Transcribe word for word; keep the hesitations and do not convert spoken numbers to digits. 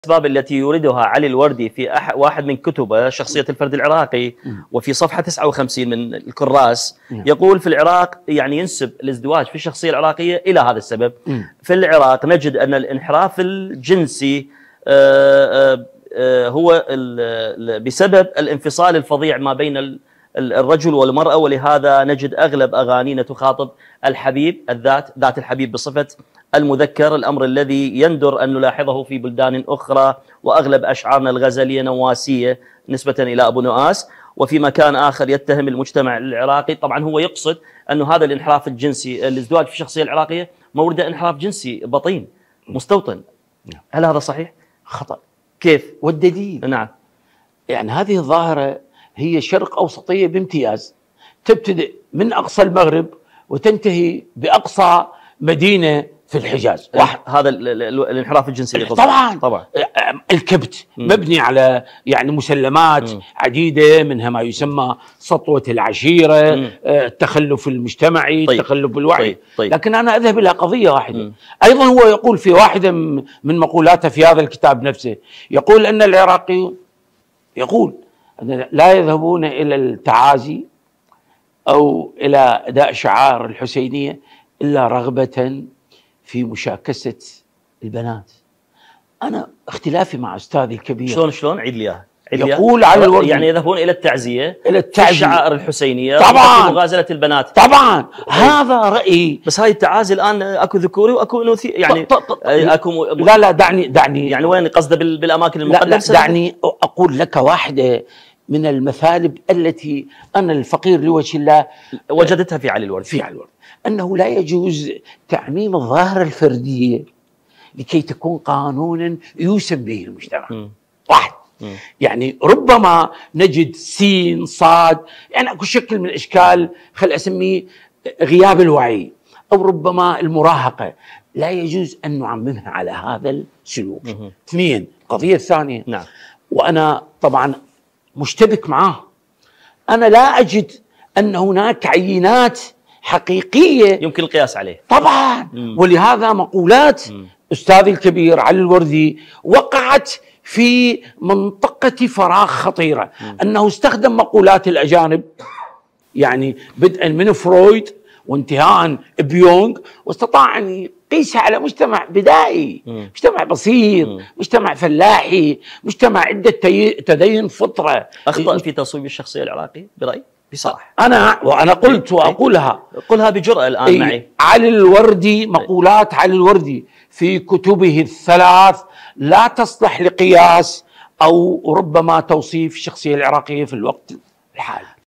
الأسباب التي يوردها علي الوردي في أح واحد من كتبه شخصية الفرد العراقي، وفي صفحة تسعة وخمسين من الكراس يقول في العراق، يعني ينسب الازدواج في الشخصية العراقية إلى هذا السبب. في العراق نجد أن الانحراف الجنسي هو بسبب الانفصال الفظيع ما بين الرجل والمرأة، ولهذا نجد أغلب أغانينا تخاطب الحبيب الذات ذات الحبيب بصفة المذكر، الأمر الذي يندر أن نلاحظه في بلدان أخرى، وأغلب أشعارنا الغزلية نواسية نسبة إلى أبو نواس. وفي مكان آخر يتهم المجتمع العراقي، طبعا هو يقصد أن هذا الانحراف الجنسي، الازدواج في الشخصية العراقية مورد انحراف جنسي بطين مستوطن. هل هذا صحيح؟ خطأ. كيف؟ والدليل، نعم، يعني هذه الظاهرة هي شرق أوسطية بامتياز، تبتدئ من أقصى المغرب وتنتهي بأقصى مدينة في الحجاز. واحد هذا الانحراف الجنسي طبعا طبعا الكبت م. مبني على يعني مسلمات م. عديدة، منها ما يسمى سطوة العشيرة، م. التخلف المجتمعي، طيب. التخلف الوعي. طيب. طيب. لكن أنا أذهب إلى قضية واحدة م. أيضا هو يقول في واحدة من مقولاته في هذا الكتاب نفسه، يقول أن العراقيون يقول أن لا يذهبون إلى التعازي أو إلى أداء شعار الحسينية إلا رغبة في مشاكسة البنات. أنا اختلافي مع أستاذي الكبير. شلون شلون عيد لي إياها. يقول على الوردي يعني يذهبون إلى التعزية، إلى التعزية، الشعائر الحسينية، طبعا مغازلة البنات. طبعا هذا رأيي. بس هاي التعازي الآن أكو ذكوري وأكو أنوثي، يعني ط ط ط أكو لا لا دعني دعني يعني وين قصده بالأماكن المقدسة؟ لا لا دعني أقول لك واحدة من المثالب التي أنا الفقير لوجه الله وجدتها في علي الوردي. في علي الوردي أنه لا يجوز تعميم الظاهرة الفردية لكي تكون قانونا يوسم به المجتمع. م. واحد م. يعني ربما نجد سين صاد، يعني اكو شكل من الاشكال خل اسميه غياب الوعي، او ربما المراهقه، لا يجوز ان نعممها على هذا السلوك. م. اثنين، القضيه الثانيه، نعم، وانا طبعا مشتبك معاه، انا لا اجد ان هناك عينات حقيقية يمكن القياس عليه. طبعا م. ولهذا مقولات م. أستاذي الكبير علي الوردي وقعت في منطقة فراغ خطيرة. م. أنه استخدم مقولات الأجانب، يعني بدءا من فرويد وانتهاء بيونغ، واستطاع أن يقيسها على مجتمع بدائي، م. مجتمع بسيط، م. مجتمع فلاحي، مجتمع عدة تدين فطرة. أخطأ في تصويب الشخصية العراقية برأيي بصراحة. أنا وأنا قلت وأقولها، قلها بجرأة الآن إيه معي. علي الوردي، مقولات علي الوردي في كتبه الثلاث لا تصلح لقياس أو ربما توصيف الشخصية العراقية في الوقت الحالي.